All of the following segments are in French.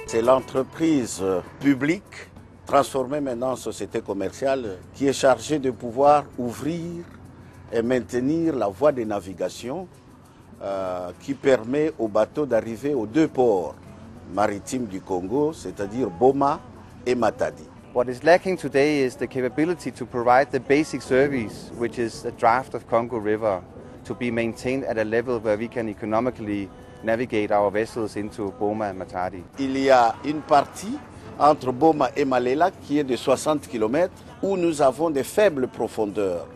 C'est l'entreprise publique, transformée maintenant en société commerciale, qui est chargée de pouvoir ouvrir et maintenir la voie de navigation qui permet aux bateaux d'arriver aux deux ports maritimes du Congo, c'est-à-dire Boma et Matadi. What is lacking today is the capability to provide the basic service, which is the draft of Congo River, to be maintained at a level where we can economically navigate our vessels into Boma and Matadi. Il y a une partie entre Boma et Malela qui est de 60 km où nous avons des faibles profondeurs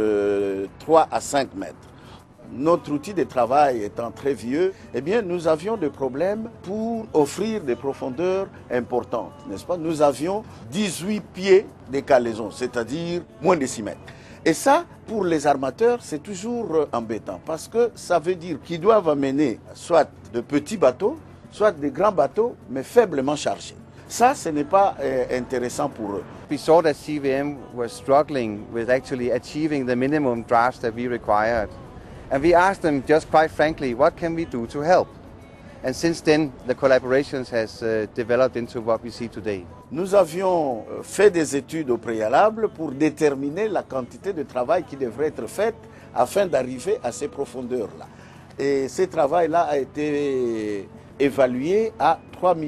de 3 à 5 mètres. Notre outil de travail étant très vieux, eh bien, nous avions des problèmes pour offrir des profondeurs importantes, n'est-ce pas? Nous avions 18 pieds de calaison, c'est-à-dire moins de 6 mètres. Et ça, pour les armateurs, c'est toujours embêtant parce que ça veut dire qu'ils doivent amener soit de petits bateaux, soit des grands bateaux, mais faiblement chargés. Ça, ce n'est pas intéressant pour eux. We saw that CVM was struggling with actually achieving the minimum drafts that we required. And we asked them just quite frankly, what can we do to help? And since then, the collaborations has developed into what we see today. Nous avions fait des études au préalable pour déterminer la quantité de travail qui devrait être faite afin d'arriver à ces profondeurs-là. Et ce travail-là a été évalué à 3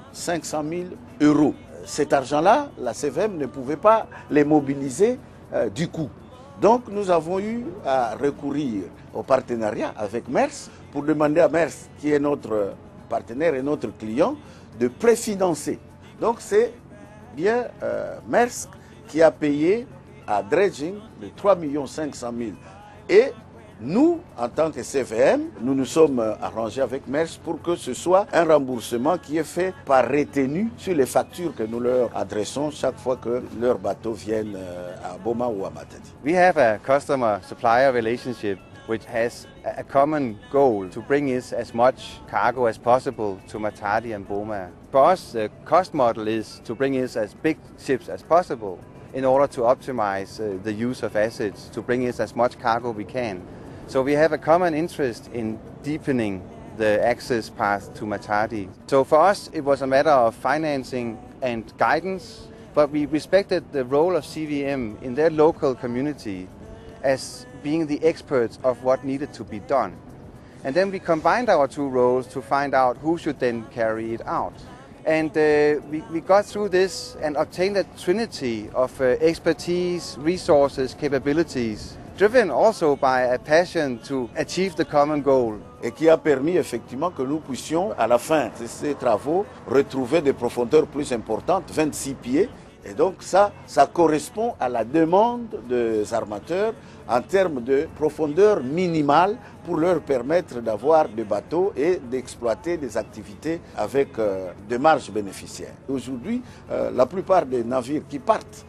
500 000 euros. Cet argent-là, la CVM ne pouvait pas les mobiliser du coup. Donc nous avons eu à recourir au partenariat avec Maersk pour demander à Maersk, qui est notre partenaire et notre client, de préfinancer. Donc c'est bien Maersk qui a payé à Dredging de 3 500 000. Et nous, en tant que CVM, nous nous sommes arrangés avec Maersk pour que ce soit un remboursement qui est fait par retenue sur les factures que nous leur adressons chaque fois que leurs bateaux viennent à Boma ou à Matadi. We have a customer-supplier relationship which has a common goal to bring us as much cargo as possible to Matadi and Boma. For us, the cost model is to bring us as big ships as possible in order to optimize the use of assets, to bring us as much cargo we can. So we have a common interest in deepening the access path to Matadi. So for us, it was a matter of financing and guidance, but we respected the role of CVM in their local community as being the experts of what needed to be done. And then we combined our two roles to find out who should then carry it out. And we got through this and obtained a trinity of expertise, resources, capabilities, driven also by a passion to achieve the common goal. Et qui a permis effectivement que nous puissions, à la fin de ces travaux, retrouver des profondeurs plus importantes, 26 pieds. Et donc ça correspond à la demande des armateurs en termes de profondeur minimale pour leur permettre d'avoir des bateaux et d'exploiter des activités avec des marges bénéficiaires. Aujourd'hui, la plupart des navires qui partent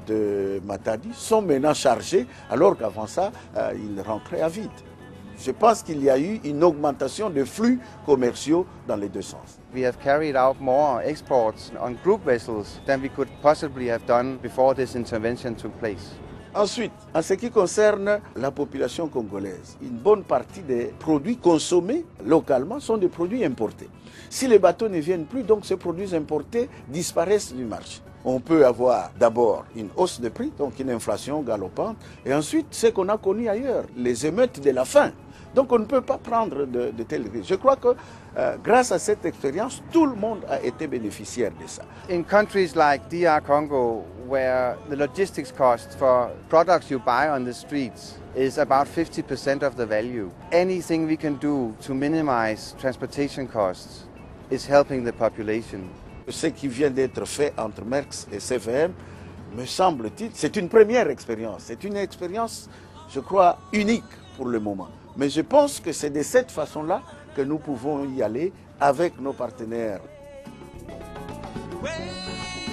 de Matadi sont maintenant chargés, alors qu'avant ça, ils rentraient à vide. Je pense qu'il y a eu une augmentation de flux commerciaux dans les deux sens. We have carried out more exports on group vessels than we could possibly have done before this intervention took place. Ensuite, en ce qui concerne la population congolaise, une bonne partie des produits consommés localement sont des produits importés. Si les bateaux ne viennent plus, donc ces produits importés disparaissent du marché. On peut avoir d'abord une hausse de prix, donc une inflation galopante, et ensuite ce qu'on a connu ailleurs, les émeutes de la faim. Donc on ne peut pas prendre de tels risques. Je crois que grâce à cette expérience, tout le monde a été bénéficiaire de ça. In countries like DR Congo, where the logistics cost for products you buy on the streets is about 50% of the value, anything we can do to minimize transportation costs is helping the population. Ce qui vient d'être fait entre Maersk et CVM, me semble-t-il, c'est une première expérience. C'est une expérience, je crois, unique pour le moment. Mais je pense que c'est de cette façon-là que nous pouvons y aller avec nos partenaires.